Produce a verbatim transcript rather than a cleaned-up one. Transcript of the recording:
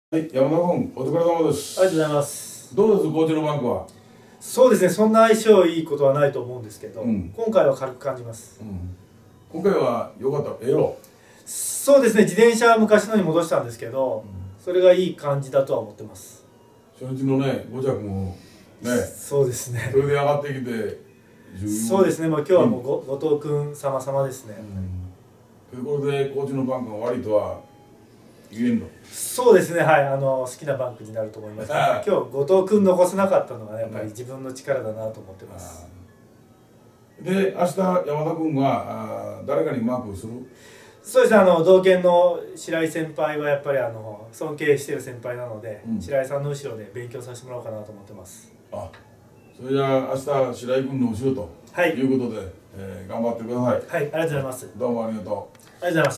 はい、山田君、お疲れ様です。 ありがとうございます。 どうです、コーチのバンクは。 そうですね、そんな相性いいことはないと思うんですけど、うん、今回は軽く感じます、 うん、今回は良かった、エロ。 そうですね、自転車は昔のに戻したんですけど、うん、それがいい感じだとは思ってます。 初日のね、ご着もね、 そうですね、 それで上がってきて、 そうですね、まあ、今日はもうご、うん、後藤君様々ですね。 うん、ということで、コーチのバンクが悪いとは言えんの。 そうですね、はい、あの好きなバンクになると思いますけど、今日後藤君残せなかったのが、ね、やっぱり自分の力だなと思ってます。 で、明日山田君はあ誰かにマークする？ そうですね、あの同県の白井先輩はやっぱりあの尊敬している先輩なので、うん、白井さんの後ろで勉強させてもらおうかなと思ってます。 あ、それじゃあ明日白井君の後ろということで、はい、えー、頑張ってください。 はい、ありがとうございます。 どうもありがとう。 ありがとうございます。